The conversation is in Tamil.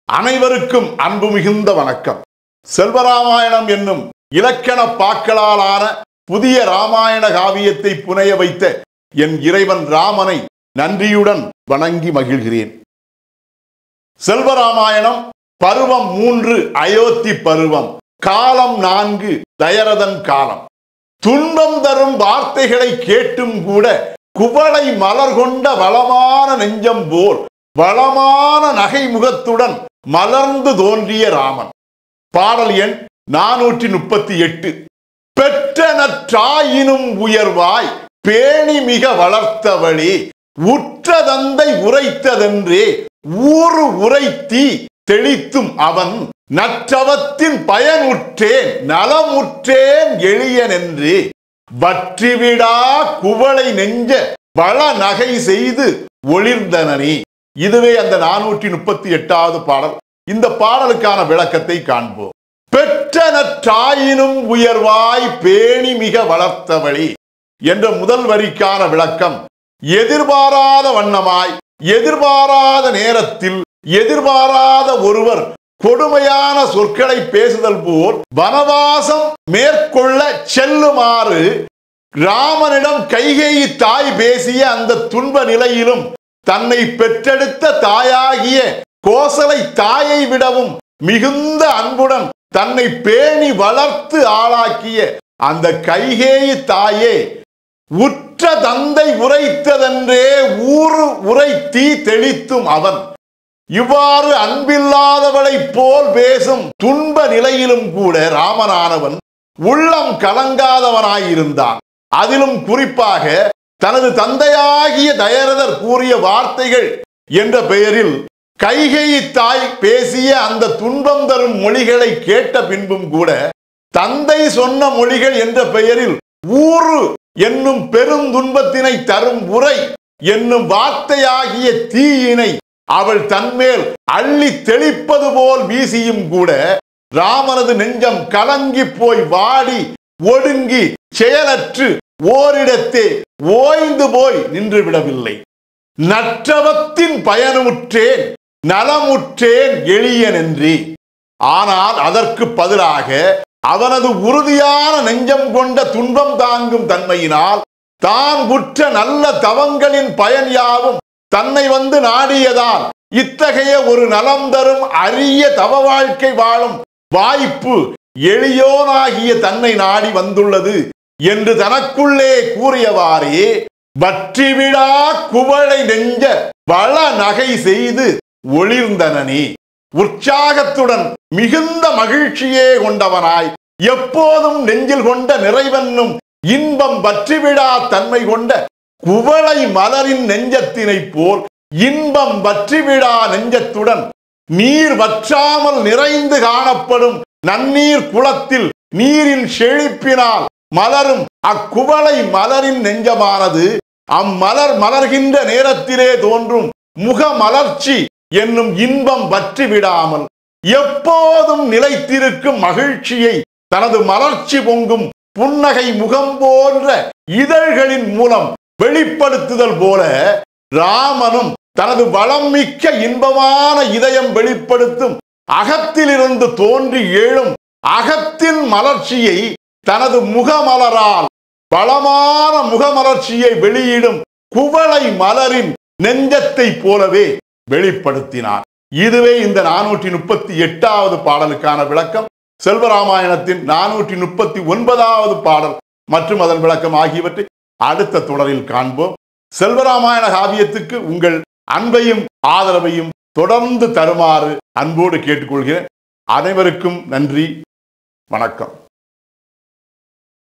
அனைவருக்கும் அன்பு மிகுந்த வணக்கம். செல்வராமாயணம் என்னும் இலக்கண பாக்களாலான புதிய ராமாயண காவியத்தை புனைய வைத்த என் இறைவன் ராமனை நன்றியுடன் வணங்கி மகிழ்கிறேன். செல்வராமாயணம் பருவம் 3 அயோத்தி பருவம், காலம் 4 தயரதன் காலம். துன்பம் தரும் வார்த்தைகளை கேட்டும் கூட குவளை மலர் கொண்ட வளமான நெஞ்சம் போல் வளமான நகை முகத்துடன் மலர்ந்து தோன்றிய ராமன். பாடல் எண் 438. பெற்ற நற்றாயினும் உயர்வாய் பேணி மிக வளர்த்தவளே, உற்ற தந்தை உரைத்ததென்றே ஊறு உரைத்தி தெளித்தும் அவன் நற்றவத்தின் பயனுற்றேன் நலமுற்றேன் எளியனென்றே வற்றிவிடா குவளை நெஞ்ச வள நகை செய்து ஒளிர்ந்தனனே. இதுவே அந்த 438வது பாடல். இந்த பாடலுக்கான விளக்கத்தை காண்போம். பெற்ற நற்றாயினும் உயர்வாய் பேணி மிக வளர்த்தவளே என்ற முதல் வரிக்கான விளக்கம், எதிர்பாராத வண்ணமாய் எதிர்பாராத நேரத்தில் எதிர்பாராத ஒருவர் கொடுமையான சொற்களை பேசுதல் போல் வனவாசம் மேற்கொள்ள செல்லுமாறு ராமனிடம் கைகேயி தாய் பேசிய அந்த துன்ப நிலையிலும் தன்னை பெற்றெடுத்த தாயாகிய கோசலை தாயை விடவும் மிகுந்த அன்புடன் தன்னை பேணி வளர்த்து ஆளாக்கிய அந்த கைகேயி தாயே உற்ற தந்தை உரைத்ததென்றே ஊறு உரைத்தி தெளித்தும் அவன். இவ்வாறு அன்பில்லாதவளை போல் பேசும் துன்ப நிலையிலும் கூட ராமனானவன் உள்ளம் கலங்காதவனாயிருந்தான். அதிலும் குறிப்பாக தனது தந்தையாகிய தயரதர் கூறிய வார்த்தைகள் என்ற பெயரில் கைகேயி தாய் பேசிய அந்த துன்பம் தரும் மொழிகளை கேட்ட பின்பும் கூட தந்தை சொன்ன மொழிகள் என்ற பெயரில் ஊறு என்னும் பெருந்துன்பத்தினை தரும் உரை என்னும் வார்த்தையாகிய தீயினை அவள் தன்மேல் அள்ளி தெளிப்பது போல் வீசியும் கூட ராமனது நெஞ்சம் கலங்கி போய் வாடி ஒடுங்கி செயலற்று ஓரிடத்தே ஓய்ந்து போய் நின்று விடவில்லை. நற்றவத்தின் பயனுற்றேன் நலமுற்றேன் எளியனென்றே. ஆனால் அதற்கு பதிலாக அவனது உறுதியான நெஞ்சம் கொண்ட துன்பம் தாங்கும் தன்மையினால் தான் உற்ற நல்ல தவங்களின் பயன் யாவும் தன்னை வந்து நாடியதால் இத்தகைய ஒரு நலம் தரும் அரிய தவ வாழ்க்கை வாழும் வாய்ப்பு எளியோனாகிய தன்னை நாடி வந்துள்ளது என்று தனக்குள்ளே கூறியவாறே வற்றிவிடா குவளை நெஞ்ச வள நகை செய்து ஒளிர்ந்தனனே. உற்சாகத்துடன் மிகுந்த மகிழ்ச்சியே கொண்டவனாய் எப்போதும் நெஞ்சில் கொண்ட நிறைவென்னும் இன்பம் வற்றிவிடா தன்மை கொண்ட குவளை மலரின் நெஞ்சத்தினை போல் இன்பம் வற்றிவிடா நெஞ்சத்துடன் நீர் வற்றாமல் நிறைந்து காணப்படும் நன்னீர் குளத்தில் நீரின் செழிப்பினால் மலரும் அக்குவளை மலரின் நெஞ்சமானது அம்மலர் மலர்கின்ற நேரத்திலே தோன்றும் முக மலர்ச்சி என்னும் இன்பம் வற்றி விடாமல் எப்போதும் நிலைத்திருக்கும் மகிழ்ச்சியை தனது மலர்ச்சி பொங்கும் புன்னகை முகம் போன்ற இதழ்களின் மூலம் வெளிப்படுத்துதல் போல ராமனும் தனது வளம் மிக்க இன்பமான இதயம் வெளிப்படுத்தும் அகத்திலிருந்து தோன்றி எழும் அகத்தின் மலர்ச்சியை தனது முகமலரால் பலமான முகமலர்ச்சியை வெளியிடும் குவளை மலரின் நெஞ்சத்தை போலவே வெளிப்படுத்தினார். இதுவே இந்த 438வது பாடலுக்கான விளக்கம். செல்வராமாயணத்தின் 439வது பாடல் மற்றும் அதன் விளக்கம் ஆகியவற்றை அடுத்த தொடரில் காண்போம். செல்வராமாயண காவியத்துக்கு உங்கள் அன்பையும் ஆதரவையும் தொடர்ந்து தருமாறு அன்போடு கேட்டுக்கொள்கிறேன். அனைவருக்கும் நன்றி, வணக்கம்.